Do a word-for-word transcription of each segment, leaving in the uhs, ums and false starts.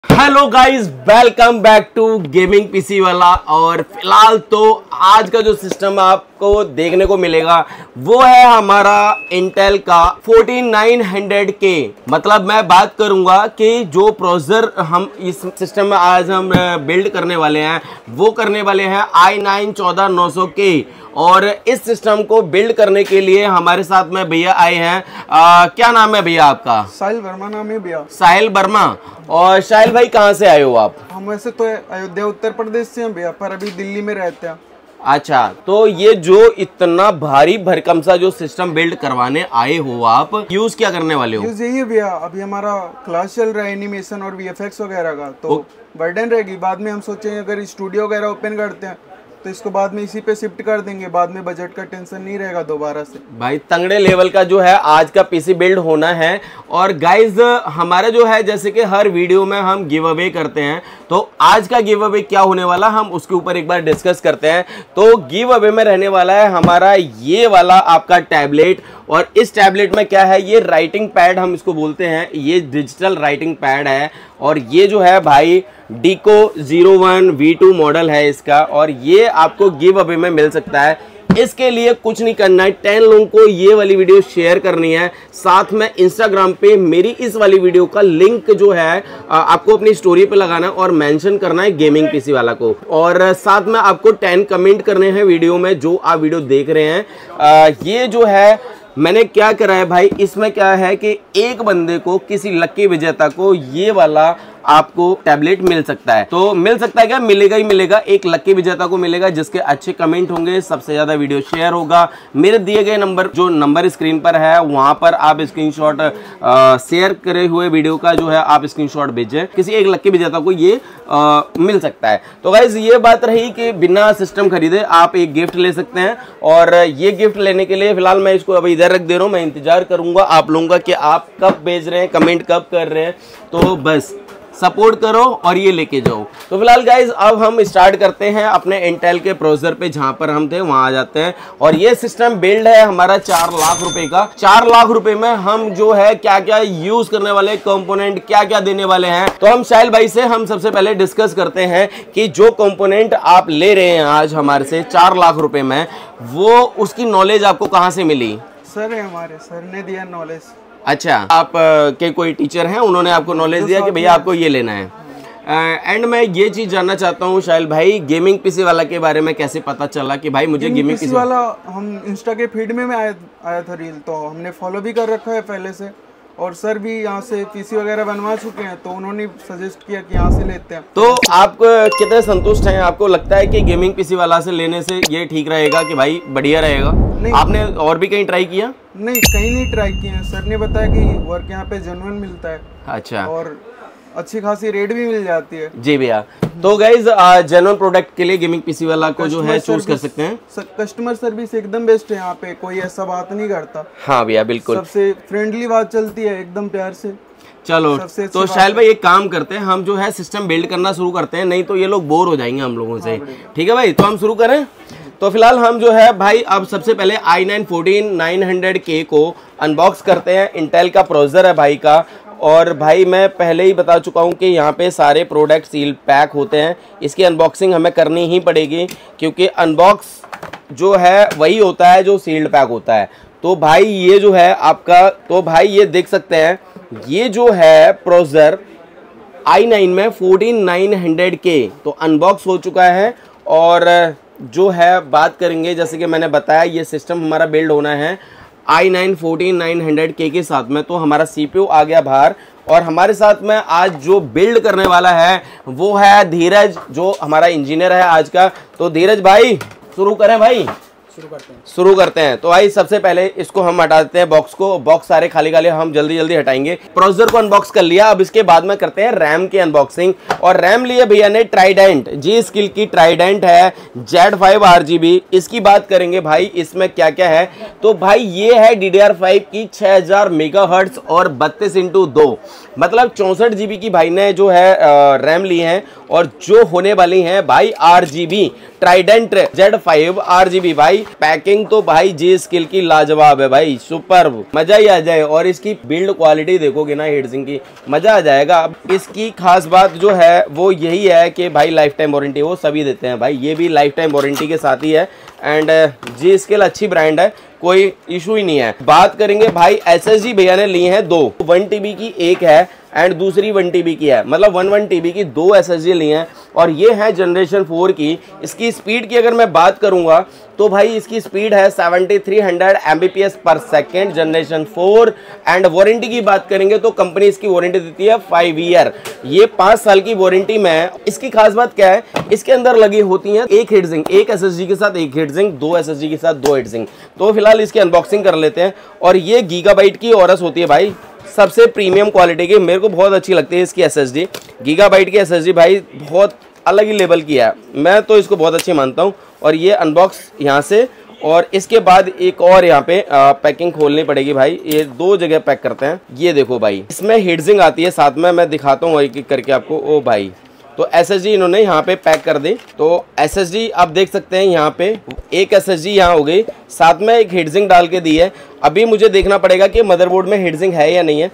Hello guys, welcome back to gaming PC वाला। और फिलहाल तो आज का जो सिस्टम आपको देखने को मिलेगा वो है हमारा इंटेल का फोर्टीन नाइन हंड्रेड के। मतलब मैं बात करूंगा कि जो प्रोसेसर हम इस सिस्टम में आज हम बिल्ड करने वाले हैं वो करने वाले हैं आई नाइन चौदह नौ सौ के। और इस सिस्टम को बिल्ड करने के लिए हमारे साथ में भैया आए हैं। आ, क्या नाम है भैया आपका? साहिल वर्मा नाम है भैया। साहिल वर्मा। और साहिल भाई कहाँ से आए हो आप? हम वैसे तो अयोध्या उत्तर प्रदेश से हैं भैया, पर अभी दिल्ली में रहते हैं। अच्छा, तो ये जो इतना भारी भरकम सा जो सिस्टम बिल्ड करवाने आए हो आप, यूज क्या करने वाले हो? यूज यही है भैया, अभी हमारा क्लास चल रहा है एनिमेशन और वीएफएक्स वगैरह का, तो बर्डन रहेगी। बाद में हम सोचे अगर स्टूडियो वगैरह ओपन करते हैं तो इसको बाद में इसी पे शिफ्ट कर देंगे, बाद में बजट का टेंशन नहीं रहेगा दोबारा से। भाई तंगड़े लेवल का जो है आज का पीसी बिल्ड होना है। और गाइज हमारा जो है जैसे कि हर वीडियो में हम गिव अवे करते हैं, तो आज का गिव अवे क्या होने वाला हम उसके ऊपर एक बार डिस्कस करते हैं। तो गिव अवे में रहने वाला है हमारा ये वाला आपका टैबलेट। और इस टैबलेट में क्या है, ये राइटिंग पैड हम इसको बोलते हैं, ये डिजिटल राइटिंग पैड है। और ये जो है भाई डीको zero one V two model है इसका, और ये आपको गिव अवे में मिल सकता है। इसके लिए कुछ नहीं करना है, टेन लोगों को ये वाली वीडियो शेयर करनी है। साथ में इंस्टाग्राम पे मेरी इस वाली वीडियो का लिंक जो है आपको अपनी स्टोरी पे लगाना है और मेंशन करना है गेमिंग पीसी वाला को। और साथ में आपको टेन कमेंट करने हैं वीडियो में जो आप वीडियो देख रहे हैं। आ, ये जो है मैंने क्या करा है भाई, इसमें क्या है कि एक बंदे को, किसी लकी विजेता को ये वाला आपको टैबलेट मिल सकता है। तो मिल सकता है क्या, मिलेगा ही मिलेगा। एक लकी विजेता को मिलेगा जिसके अच्छे कमेंट होंगे, सबसे ज्यादा वीडियो शेयर होगा। मेरे दिए गए नंबर, जो नंबर स्क्रीन पर है वहां पर आप स्क्रीनशॉट शेयर करे हुए वीडियो का जो है आप स्क्रीनशॉट भेजें, किसी एक लकी विजेता को ये आ, मिल सकता है। तो गाइज ये बात रही कि बिना सिस्टम खरीदे आप एक गिफ्ट ले सकते हैं। और ये गिफ्ट लेने के लिए फिलहाल मैं इसको अभी इधर रख दे रहा हूँ, मैं इंतजार करूंगा आप लोगों का कि आप कब भेज रहे हैं, कमेंट कब कर रहे हैं। तो बस सपोर्ट करो और ये लेके जाओ। तो फिलहाल गाइज अब हम स्टार्ट करते हैं अपने इंटेल के प्रोसेसर पे, जहां पर हम थे वहां आ जाते हैं। और ये सिस्टम बिल्ड है हमारा चार लाख रुपए का। चार लाख रुपए में हम जो है क्या क्या यूज करने वाले, कंपोनेंट क्या क्या देने वाले हैं। तो हम साहिल भाई से हम सबसे पहले डिस्कस करते हैं कि जो कंपोनेंट आप ले रहे हैं आज हमारे से चार लाख रुपए में, वो उसकी नॉलेज आपको कहाँ से मिली? सर है हमारे, सर ने दिया नॉलेज। अच्छा, आप के कोई टीचर हैं, उन्होंने आपको नॉलेज दिया कि भैया आपको ये लेना है। एंड uh, मैं ये चीज जानना चाहता हूँ साहिल भाई, गेमिंग पीसी वाला के बारे में कैसे पता चला कि भाई मुझे गेमिंग पीसी वाला, हम इंस्टा के फीड में, में आया, आया था रील, तो हमने फॉलो भी कर रखा है पहले से। और सर भी यहाँ से पीसी वगैरह बनवा चुके हैं, तो उन्होंने सजेस्ट किया कि यहाँ से लेते हैं। तो आप कितने संतुष्ट हैं? आपको लगता है कि गेमिंग पीसी वाला से लेने से ये ठीक रहेगा कि भाई बढ़िया रहेगा? नहीं, आपने और भी कहीं ट्राई किया? नहीं, कहीं नहीं ट्राई किया। सर ने बताया कि वर्क यहाँ पे जेन्युइन मिलता है। अच्छा, और अच्छी खासी रेट भी मिल जाती है। जी भैया। तो गाइज जेन्युइन प्रोडक्ट के लिए गेमिंग पीसी वाला को जो है चूज कर सकते हैं। कस्टमर सर्विस एकदम बेस्ट है यहाँ पे, कोई ऐसा बात नहीं करता। हाँ भैया बिल्कुल, सबसे फ्रेंडली बात चलती है एकदम प्यार से। चलो तो साहिल भाई एक काम करते हैं, हम जो है सिस्टम बिल्ड करना शुरू करते हैं, नहीं तो ये लोग बोर हो जाएंगे हम लोगों से। ठीक है भाई, तो हम शुरू करें। तो फिलहाल हम जो है भाई अब सबसे पहले I nine fourteen nine hundred K को अनबॉक्स करते हैं। इंटेल का प्रोसेसर है भाई का। और भाई मैं पहले ही बता चुका हूँ कि यहाँ पे सारे प्रोडक्ट सील पैक होते हैं, इसकी अनबॉक्सिंग हमें करनी ही पड़ेगी क्योंकि अनबॉक्स जो है वही होता है जो सील्ड पैक होता है। तो भाई ये जो है आपका, तो भाई ये देख सकते हैं, ये जो है प्रोसेसर आई नाइन में फोर्टीन नाइन हंड्रेड के तो अनबॉक्स हो चुका है। और जो है बात करेंगे, जैसे कि मैंने बताया ये सिस्टम हमारा बिल्ड होना है I nine fourteen nine hundred K के साथ में। तो हमारा सीपीयू आ गया बाहर, और हमारे साथ में आज जो बिल्ड करने वाला है वो है धीरज, जो हमारा इंजीनियर है आज का। तो धीरज भाई शुरू करें भाई? शुरू करते हैं शुरू करते हैं। तो भाई सबसे पहले इसको हम हटा देते हैं, बॉक्स को। बॉक्स सारे खाली खाली हम जल्दी जल्दी हटाएंगे। प्रोसेसर को अनबॉक्स कर लिया, अब इसके बाद में करते हैं रैम की अनबॉक्सिंग। और रैम लिए भैया ने ट्राइडेंट, जी स्किल की ट्राइडेंट है, Z five R G B. इसकी बात करेंगे भाई इसमें क्या क्या है। तो भाई ये है डी डी आर फाइव की छह हजार मेगा हर्ट्ज और बत्तीस इंटू दो, मतलब चौंसठ जीबी की भाई ने जो है रैम ली है। और जो होने वाली हैं भाई RGB Trident Z five RGB भाई पैकिंग तो भाई जी स्किल की लाजवाब है भाई, सुपर, मजा ही आ जाए। और इसकी बिल्ड क्वालिटी देखोगे ना हीटसिंग की, मजा आ जाएगा। अब इसकी खास बात जो है वो यही है कि भाई लाइफ टाइम वारंटी वो सभी देते हैं भाई, ये भी लाइफ टाइम वारंटी के साथ ही है। एंड जी स्किल अच्छी ब्रांड है, कोई इशू ही नहीं है। बात करेंगे भाई एसएसडी भैया ने ली है दो, वन टीबी की एक है एंड दूसरी वन टीबी की है, मतलब वन वन टीबी की दो एसएसडी ली हैं और ये है जनरेशन फोर की। इसकी स्पीड की अगर मैं बात करूंगा तो भाई इसकी स्पीड है सेवेंटी थ्री हंड्रेड एमबीपीएस पर second generation four. And warranty की बात करेंगे तो कंपनी इसकी वारंटी देती है फाइव ईयर, ये पांच साल की वारंटी में। इसकी खास बात क्या है, इसके अंदर लगी होती है एक हीटसिंक, एक एसएसडी के साथ एक हीटसिंक, दो एसएसडी के साथ दो हीटसिंक। तो फिलहाल इसकी अनबॉक्सिंग कर लेते हैं। और ये गीगाबाइट की ओरस होती है भाई, सबसे प्रीमियम क्वालिटी की, मेरे को बहुत अच्छी लगती है इसकी एसएसडी। गीगाबाइट की एसएसडी भाई बहुत अलग ही लेवल की है, मैं तो इसको बहुत अच्छी मानता हूँ। और ये अनबॉक्स यहाँ से, और इसके बाद एक और यहाँ पे आ, पैकिंग खोलनी पड़ेगी भाई, ये दो जगह पैक करते हैं। ये देखो भाई इसमें हीटसिंक आती है साथ में, मैं दिखाता हूँ एक एक करके आपको। ओ भाई तो एसएसडी इन्होंने यहाँ पे पैक कर दी। तो एसएसडी आप देख सकते हैं यहाँ पे एक एसएसडी यहाँ हो गई, साथ में एक हीटसिंक डाल के दी है। अभी मुझे देखना पड़ेगा कि मदरबोर्ड में हीटसिंक है या नहीं है।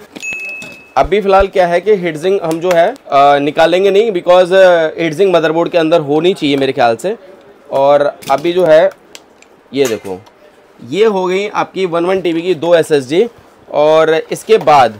अभी फिलहाल क्या है कि हीटसिंक हम जो है आ, निकालेंगे नहीं, बिकॉज हीटसिंक मदरबोर्ड के अंदर होनी चाहिए मेरे ख्याल से। और अभी जो है ये देखो, ये हो गई आपकी वन वन टीबी की दो एसएसडी। और इसके बाद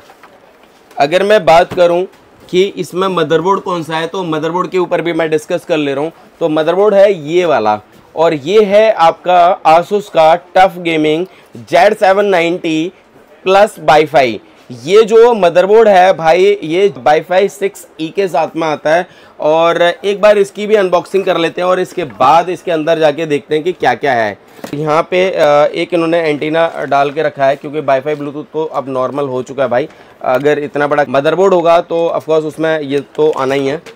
अगर मैं बात करूं कि इसमें मदरबोर्ड कौन सा है, तो मदरबोर्ड के ऊपर भी मैं डिस्कस कर ले रहा हूं। तो मदरबोर्ड है ये वाला, और ये है आपका आसूस का TUF gaming Z seven ninety plus wifi. ये जो मदरबोर्ड है भाई ये वाईफाई सिक्स ई के साथ में आता है। और एक बार इसकी भी अनबॉक्सिंग कर लेते हैं और इसके बाद इसके अंदर जाके देखते हैं कि क्या क्या है। यहाँ पे एक इन्होंने एंटीना डाल के रखा है, क्योंकि वाईफाई ब्लूटूथ तो अब नॉर्मल हो चुका है भाई। अगर इतना बड़ा मदरबोर्ड होगा तो ऑफकोर्स उसमें ये तो आना ही है।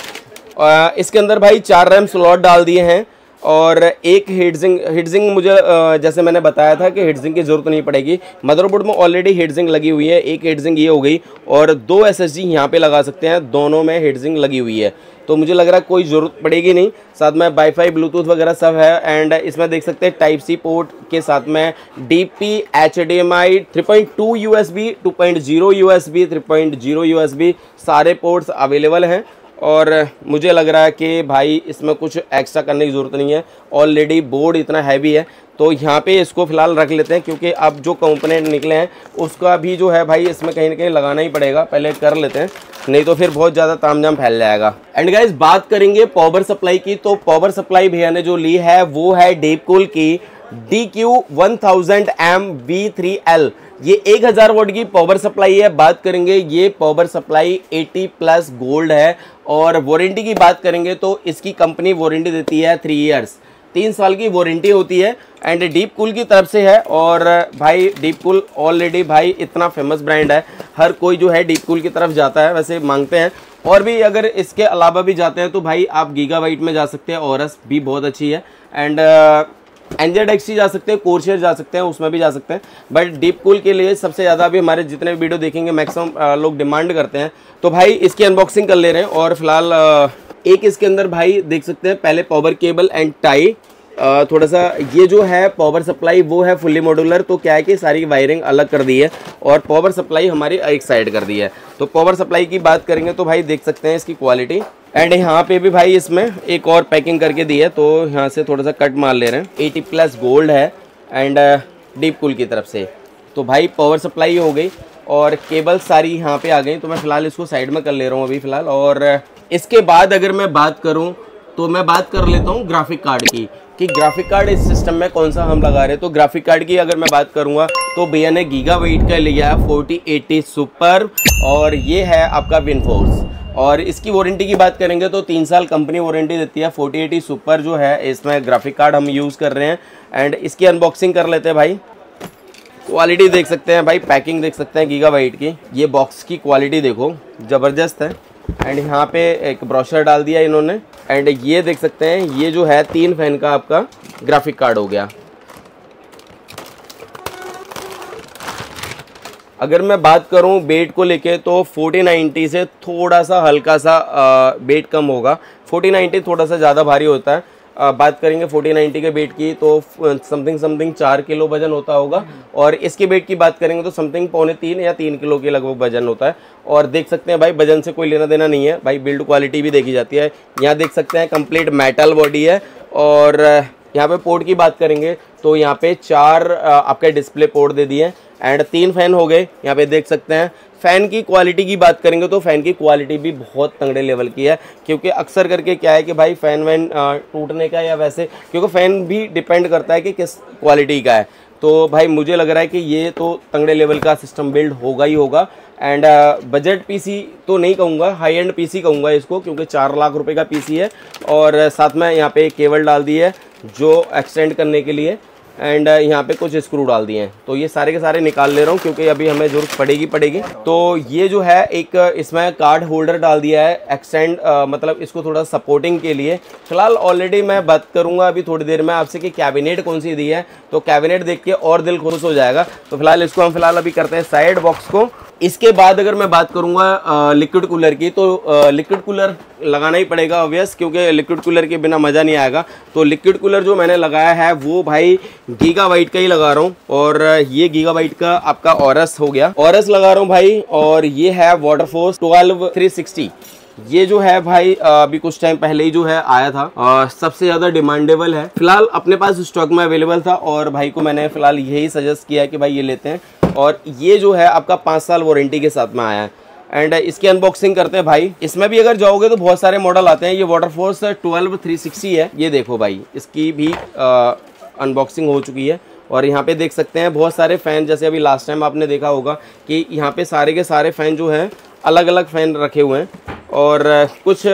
इसके अंदर भाई चार रैम स्लॉट डाल दिए हैं और एक हीटसिंक। हीटसिंक मुझे जैसे मैंने बताया था कि हीटसिंक की ज़रूरत नहीं पड़ेगी, मदरबोर्ड में ऑलरेडी हीटसिंक लगी हुई है। एक हीटसिंक ये हो गई और दो एसएसडी यहाँ पे लगा सकते हैं, दोनों में हीटसिंक लगी हुई है। तो मुझे लग रहा है कोई ज़रूरत पड़ेगी नहीं। साथ में वाईफाई ब्लूटूथ वगैरह सब है। एंड इसमें देख सकते हैं टाइप सी पोर्ट के साथ में DP, H D M I, three point two USB, two point zero USB, three point zero USB सारे पोर्ट्स अवेलेबल हैं। और मुझे लग रहा है कि भाई इसमें कुछ एक्स्ट्रा करने की ज़रूरत नहीं है, ऑलरेडी बोर्ड इतना हैवी है। तो यहाँ पे इसको फिलहाल रख लेते हैं, क्योंकि अब जो कंपोनेंट निकले हैं उसका भी जो है भाई इसमें कहीं ना कहीं लगाना ही पड़ेगा, पहले कर लेते हैं, नहीं तो फिर बहुत ज़्यादा तामझाम फैल जाएगा। एंड गाइस बात करेंगे पावर सप्लाई की, तो पावर सप्लाई भैया ने जो ली है वो है डीपकूल की D Q one thousand M V three L. ये एक हज़ार वोल्ट की पावर सप्लाई है। बात करेंगे ये पावर सप्लाई अस्सी प्लस गोल्ड है। और वारंटी की बात करेंगे तो इसकी कंपनी वारंटी देती है थ्री इयर्स, तीन साल की वारंटी होती है। एंड डीपकूल की तरफ से है। और भाई डीपकूल ऑलरेडी भाई इतना फेमस ब्रांड है, हर कोई जो है डीपकूल की तरफ जाता है, वैसे मांगते हैं। और भी अगर इसके अलावा भी जाते हैं तो भाई आप गीगाबाइट में जा सकते हैं, ओरस भी बहुत अच्छी है। एंड एनजेड एक्सटी जा सकते हैं, कोर्शियर जा सकते हैं, उसमें भी जा सकते हैं। बट डीपकूल के लिए सबसे ज़्यादा अभी हमारे जितने वीडियो देखेंगे मैक्सिमम लोग डिमांड करते हैं। तो भाई इसकी अनबॉक्सिंग कर ले रहे हैं। और फिलहाल एक इसके अंदर भाई देख सकते हैं पहले पावर केबल एंड टाई। थोड़ा सा ये जो है पावर सप्लाई वो है फुल्ली मॉड्यूलर, तो क्या है कि सारी वायरिंग अलग कर दी है और पावर सप्लाई हमारी एक साइड कर दी है। तो पावर सप्लाई की बात करेंगे तो भाई देख सकते हैं इसकी क्वालिटी। एंड यहाँ पे भी भाई इसमें एक और पैकिंग करके दी है, तो यहाँ से थोड़ा सा कट मार ले रहे हैं। अस्सी प्लस गोल्ड है एंड डीपकूल की तरफ से। तो भाई पावर सप्लाई हो गई और केबल सारी यहाँ पे आ गई। तो मैं फिलहाल इसको साइड में कर ले रहा हूँ अभी फिलहाल। और इसके बाद अगर मैं बात करूँ तो मैं बात कर लेता हूँ ग्राफिक कार्ड की, कि ग्राफिक कार्ड इस सिस्टम में कौन सा हम लगा रहे हैं। तो ग्राफिक कार्ड की अगर मैं बात करूंगा तो भैया ने गीगाबाइट का लिया है फोर्टी एटी सुपर, और ये है आपका विनफोर्स। और इसकी वारंटी की बात करेंगे तो तीन साल कंपनी वारंटी देती है। फोर्टी एटी सुपर जो है इसमें ग्राफिक कार्ड हम यूज़ कर रहे हैं। एंड इसकी अनबॉक्सिंग कर लेते हैं भाई। क्वालिटी देख सकते हैं भाई, पैकिंग देख सकते हैं गीगाबाइट की। ये बॉक्स की क्वालिटी देखो ज़बरदस्त है। एंड यहाँ पे एक ब्रोशर डाल दिया इन्होंने। एंड ये देख सकते हैं ये जो है तीन फैन का आपका ग्राफिक कार्ड हो गया। अगर मैं बात करूं वेट को लेके तो फोर्टी नाइन्टी से थोड़ा सा हल्का सा वेट कम होगा, फोर्टी नाइन्टी थोड़ा सा ज़्यादा भारी होता है। आ, बात करेंगे फोर्टी नाइन्टी के वेट की तो समथिंग समथिंग चार किलो वजन होता होगा, और इसके वेट की बात करेंगे तो समथिंग पौने तीन या तीन किलो के लगभग वजन होता है। और देख सकते हैं भाई वजन से कोई लेना देना नहीं है भाई, बिल्ड क्वालिटी भी देखी जाती है। यहाँ देख सकते हैं कंप्लीट मेटल बॉडी है। और यहाँ पे पोर्ट की बात करेंगे तो यहाँ पे चार आपके डिस्प्ले पोर्ट दे दिए एंड तीन फैन हो गए, यहाँ पे देख सकते हैं। फ़ैन की क्वालिटी की बात करेंगे तो फ़ैन की क्वालिटी भी बहुत तगड़े लेवल की है, क्योंकि अक्सर करके क्या है कि भाई फ़ैन वैन टूटने का या वैसे, क्योंकि फ़ैन भी डिपेंड करता है कि किस क्वालिटी का है। तो भाई मुझे लग रहा है कि ये तो तगड़े लेवल का सिस्टम बिल्ड होगा ही होगा। एंड बजट पीसी तो नहीं कहूँगा, हाई एंड पीसी कहूँगा इसको, क्योंकि चार लाख रुपए का पीसी है। और साथ में यहाँ पे केबल डाल दी है जो एक्सटेंड करने के लिए, एंड यहाँ पे कुछ स्क्रू डाल दिए हैं। तो ये सारे के सारे निकाल ले रहा हूँ क्योंकि अभी हमें जरूरत पड़ेगी पड़ेगी तो ये जो है एक इसमें कार्ड होल्डर डाल दिया है एक्सटेंड, मतलब इसको थोड़ा सपोर्टिंग के लिए। फिलहाल ऑलरेडी मैं बात करूँगा अभी थोड़ी देर में आपसे कि कैबिनेट कौन सी दी है, तो कैबिनेट देख के और दिल खुश हो जाएगा। तो फिलहाल इसको हम फिलहाल अभी करते हैं साइड बॉक्स को। इसके बाद अगर मैं बात करूंगा लिक्विड कूलर की, तो लिक्विड कूलर लगाना ही पड़ेगा ऑब्वियस, क्योंकि लिक्विड कूलर के बिना मज़ा नहीं आएगा। तो लिक्विड कूलर जो मैंने लगाया है वो भाई गीगाबाइट का ही लगा रहा हूँ, और ये गीगाबाइट का आपका ऑरस हो गया, ऑरस लगा रहा हूँ भाई। और ये है वाटरफोर्स ट्वेल्व थ्री सिक्सटी, ये जो है भाई अभी कुछ टाइम पहले ही जो है आया था, और सबसे ज़्यादा डिमांडेबल है। फिलहाल अपने पास स्टॉक में अवेलेबल था और भाई को मैंने फिलहाल यही सजेस्ट किया कि भाई ये लेते हैं। और ये जो है आपका पाँच साल वारंटी के साथ में आया है। एंड इसकी अनबॉक्सिंग करते हैं भाई। इसमें भी अगर जाओगे तो बहुत सारे मॉडल आते हैं। ये वाटरफोर्स ट्वेल्व थ्री सिक्सटी है, ये देखो भाई इसकी भी अनबॉक्सिंग हो चुकी है। और यहाँ पे देख सकते हैं बहुत सारे फ़ैन, जैसे अभी लास्ट टाइम आपने देखा होगा कि यहाँ पे सारे के सारे फ़ैन जो हैं अलग अलग फ़ैन रखे हुए हैं। और कुछ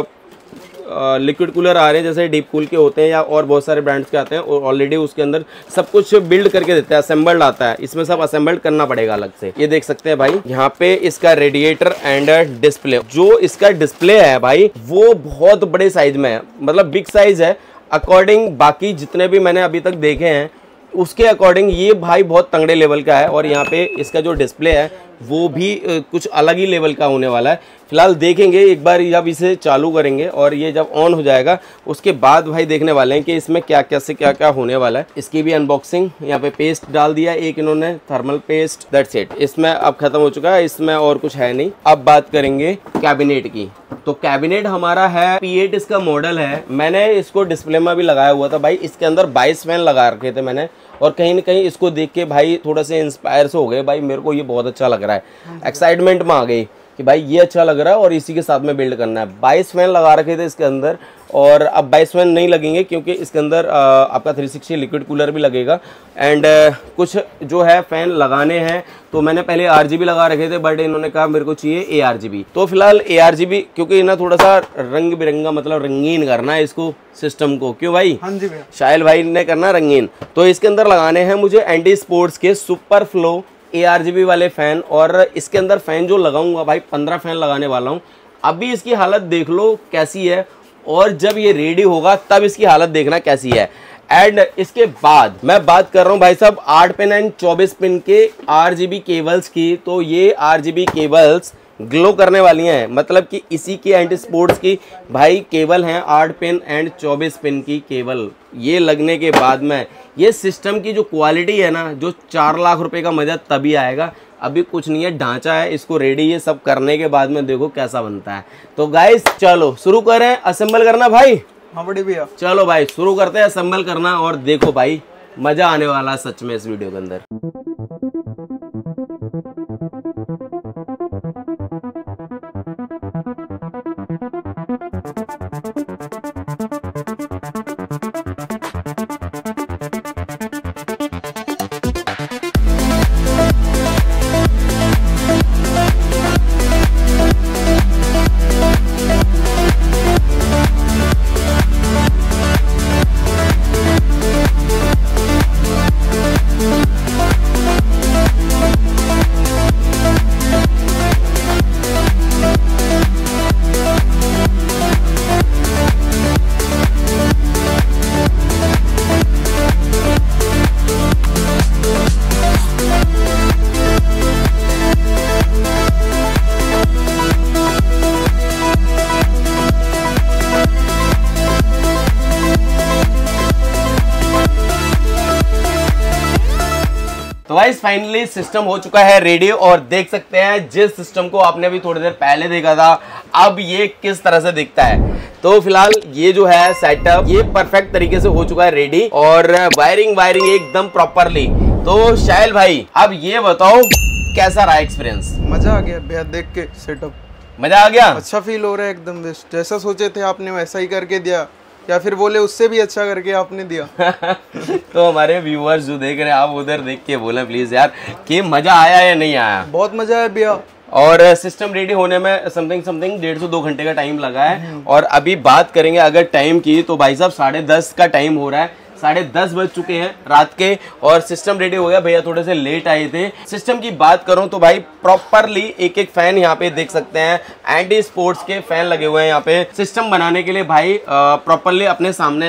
लिक्विड कूलर आ रहे हैं जैसे डीप कूल के होते हैं या और बहुत सारे ब्रांड्स के आते हैं, और ऑलरेडी उसके अंदर सब कुछ बिल्ड करके देते हैं, असेंबल्ड आता है। इसमें सब असेंबल्ड करना पड़ेगा अलग से। ये देख सकते हैं भाई यहाँ पे इसका रेडिएटर एंड डिस्प्ले, जो इसका डिस्प्ले है भाई वो बहुत बड़े साइज में है, मतलब बिग साइज है। अकॉर्डिंग बाकी जितने भी मैंने अभी तक देखे हैं उसके अकॉर्डिंग ये भाई बहुत तगड़े लेवल का है। और यहाँ पे इसका जो डिस्प्ले है वो भी कुछ अलग ही लेवल का होने वाला है। फिलहाल देखेंगे एक बार जब इसे चालू करेंगे और ये जब ऑन हो जाएगा उसके बाद भाई देखने वाले हैं कि इसमें क्या क्या से क्या क्या होने वाला है। इसकी भी अनबॉक्सिंग, यहाँ पे पेस्ट डाल दिया एक इन्होंने, थर्मल पेस्ट, दैट्स इट। इसमें अब खत्म हो चुका है, इसमें और कुछ है नहीं। अब बात करेंगे कैबिनेट की। तो कैबिनेट हमारा है पी एट, इसका मॉडल है। मैंने इसको डिस्प्ले में भी लगाया हुआ था भाई। इसके अंदर बाईस फैन लगा रखे थे मैंने, और कहीं ना कहीं इसको देख के भाई थोड़ा से इंस्पायर से हो गए भाई, मेरे को ये बहुत अच्छा लग रहा है। एक्साइटमेंट में आ गई कि भाई ये अच्छा लग रहा है और इसी के साथ में बिल्ड करना है। बाईस फैन लगा रखे थे इसके अंदर, और अब बाईस फैन नहीं लगेंगे क्योंकि इसके अंदर आ, आपका थ्री सिक्सटी लिक्विड कूलर भी लगेगा। एंड कुछ जो है फैन लगाने हैं तो मैंने पहले आरजीबी लगा रखे थे, बट इन्होंने कहा मेरे को चाहिए एआरजीबी। तो फिलहाल एआरजीबी, क्योंकि ना थोड़ा सा रंग बिरंगा, मतलब रंगीन करना है इसको सिस्टम को। क्यों भाई? हाँ जी भैया, शायल भाई ने करना रंगीन। तो इसके अंदर लगाने हैं मुझे एंटी स्पोर्ट्स के सुपर फ्लो एआरजीबी वाले फैन। और इसके अंदर फैन जो लगाऊंगा भाई पंद्रह फैन लगाने वाला हूँ। अभी इसकी हालत देख लो कैसी है, और जब ये रेडी होगा तब इसकी हालत देखना कैसी है। एंड इसके बाद मैं बात कर रहा हूँ भाई साहब आठ पिन एंड चौबीस पिन के आरजीबी केबल्स की। तो ये आरजीबी केबल्स ग्लो करने वाली हैं, मतलब कि इसी की एंटी स्पोर्ट्स की भाई केबल हैं, आठ पिन एंड चौबीस पिन की केबल। ये लगने के बाद में ये सिस्टम की जो क्वालिटी है ना, जो चार लाख रुपए का मजा तभी आएगा। अभी कुछ नहीं है, ढांचा है, इसको रेडी ये सब करने के बाद में देखो कैसा बनता है। तो गाइस चलो शुरू करें असेंबल करना भाई। हाँ बड़े भैया, चलो भाई शुरू करते हैं असेंबल करना, और देखो भाई मजा आने वाला है सच में इस वीडियो के अंदर। गाइस फाइनली सिस्टम हो चुका है रेडी और देख सकते हैं जिस सिस्टम को आपने अभी थोड़ी देर पहले देखा था अब ये किस तरह से दिखता है। तो फिलहाल ये जो है सेटअप ये परफेक्ट तरीके से हो चुका है रेडी और वायरिंग वायरिंग एकदम प्रॉपरली। तो शाहिल भाई अब ये बताओ कैसा रहा एक्सपीरियंस? मजा आ गया भैया देख के सेटअप, मजा आ गया, अच्छा फील हो रहा है एकदम बेस्ट। जैसा सोचे थे आपने वैसा ही करके दिया या फिर बोले उससे भी अच्छा करके आपने दिया। तो हमारे व्यूअर्स जो देख रहे हैं आप उधर देख के बोले प्लीज यार कि मजा आया या नहीं आया? बहुत मजा आया भैया। और सिस्टम रेडी होने में समथिंग समथिंग डेढ़ सौ दो घंटे का टाइम लगा है। और अभी बात करेंगे अगर टाइम की तो भाई साहब साढ़े दस का टाइम हो रहा है, साढ़े दस बज चुके हैं रात के और सिस्टम रेडी हो गया। भैया थोड़े से लेट आए थे। सिस्टम की बात करूं तो भाई प्रॉपरली एक एक फैन यहाँ पे देख सकते हैं, एंटी स्पोर्ट्स के फैन लगे हुए हैं यहाँ पे। सिस्टम बनाने के लिए भाई प्रॉपरली अपने सामने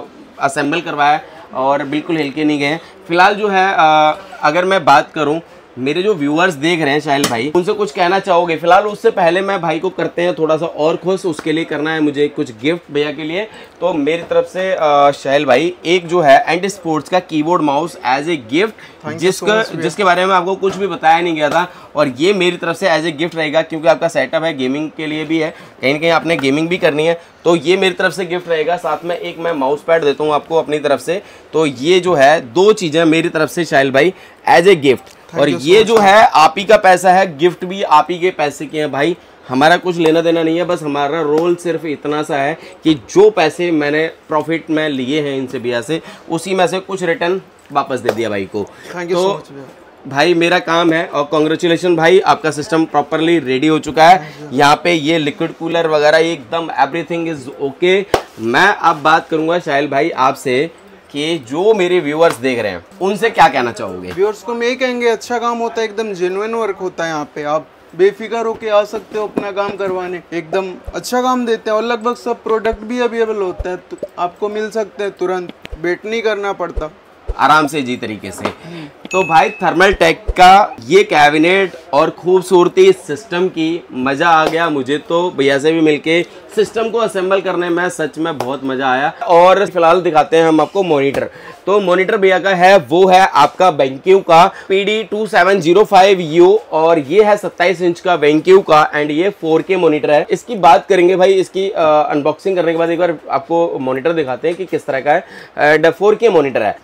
असेंबल करवाया और बिल्कुल हिलके नहीं गए। फिलहाल जो है आ, अगर मैं बात करूं मेरे जो व्यूअर्स देख रहे हैं शाहिल भाई उनसे कुछ कहना चाहोगे? फिलहाल उससे पहले मैं भाई को करते हैं थोड़ा सा और खुश, उसके लिए करना है मुझे कुछ गिफ्ट भैया के लिए। तो मेरी तरफ से शाहिल भाई एक जो है एंटी स्पोर्ट्स का keyboard mouse as a gift जिसका जिसके बारे में आपको कुछ भी बताया नहीं गया था और ये मेरी तरफ से एज ए गिफ्ट रहेगा क्योंकि आपका सेटअप है गेमिंग के लिए भी है, कहीं ना कहीं आपने गेमिंग भी करनी है तो ये मेरी तरफ से गिफ्ट रहेगा। साथ में एक मैं माउस पैड देता हूँ आपको अपनी तरफ से। तो ये जो है दो चीज़ें मेरी तरफ से शाहिल भाई एज ए गिफ्ट। और ये जो है आप ही का पैसा है, गिफ्ट भी आप ही के पैसे के हैं भाई, हमारा कुछ लेना देना नहीं है। बस हमारा रोल सिर्फ इतना सा है कि जो पैसे मैंने प्रॉफिट में लिए हैं इनसे भैया से उसी में से कुछ रिटर्न वापस दे दिया भाई को। तो भाई मेरा काम है और कॉन्ग्रेचुलेशन भाई, आपका सिस्टम प्रॉपरली रेडी हो चुका है। यहाँ पे ये लिक्विड कूलर वगैरह एकदम एवरीथिंग इज ओके। मैं अब बात करूंगा शाहिल भाई आपसे कि जो मेरे व्यूअर्स देख रहे हैं उनसे क्या कहना चाहोगे? व्यूअर्स को मैं कहेंगे अच्छा काम होता है, एकदम जेन्युइन वर्क होता है यहाँ पे, आप बेफिक्र होके आ सकते हो अपना काम करवाने, एकदम अच्छा काम देते हैं और लगभग सब प्रोडक्ट भी अवेलेबल होता है तो आपको मिल सकते हैं, तुरंत वेट नहीं करना पड़ता, आराम से जी तरीके से। तो भाई थर्मल टेक का ये कैबिनेट और खूबसूरती सिस्टम की मजा आ गया मुझे तो भैया से भी मिलके। सिस्टम को असेंबल करने में सच में बहुत मजा आया। और फिलहाल दिखाते हैं हम आपको मॉनिटर। तो मॉनिटर भैया का है वो है आपका वेंक्यू का P D two seven zero five U और ये है सत्ताईस इंच का वेंक्यू का एंड ये फोर के मॉनिटर है। इसकी बात करेंगे भाई, इसकी अनबॉक्सिंग करने के बाद एक बार आपको मॉनिटर दिखाते हैं कि किस तरह का है। एंड फोर के मॉनिटर है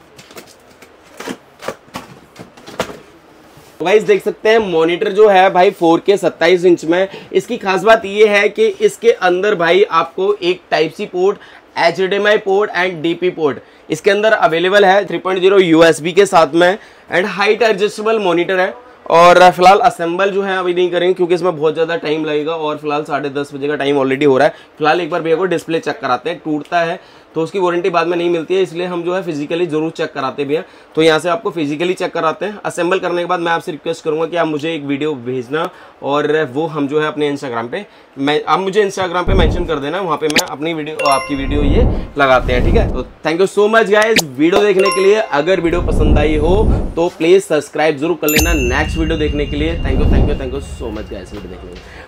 गाइस, देख सकते हैं मॉनिटर जो है भाई फोर के सत्ताईस इंच में। इसकी खास बात ये है कि इसके अंदर भाई आपको एक type C port, H D M I port and D P port इसके अंदर अवेलेबल है three point zero U S B के साथ में एंड हाइट एडजस्टेबल मॉनिटर है। और फिलहाल असेंबल जो है अभी नहीं करेंगे क्योंकि इसमें बहुत ज़्यादा टाइम लगेगा और फिलहाल साढ़े दस बजे का टाइम ऑलरेडी हो रहा है। फिलहाल एक बार भैया को डिस्प्ले चेक कराते हैं, टूटता है तो उसकी वारंटी बाद में नहीं मिलती है, इसलिए हम जो है फिजिकली जरूर चेक कराते भी हैं। तो यहाँ से आपको फिजिकली चेक कराते हैं। असेंबल करने के बाद मैं आपसे रिक्वेस्ट करूँगा कि आप मुझे एक वीडियो भेजना और वो हम जो है अपने इंस्टाग्राम पे मैं आप मुझे इंस्टाग्राम पे मेंशन कर देना, वहाँ पे मैं अपनी वीडियो आपकी वीडियो ये लगाते हैं, ठीक है। तो thank you so much guys video देखने के लिए। अगर वीडियो पसंद आई हो तो प्लीज़ सब्सक्राइब जरूर कर लेना नेक्स्ट वीडियो देखने के लिए। Thank you thank you thank you so much guys video देखने के लिए।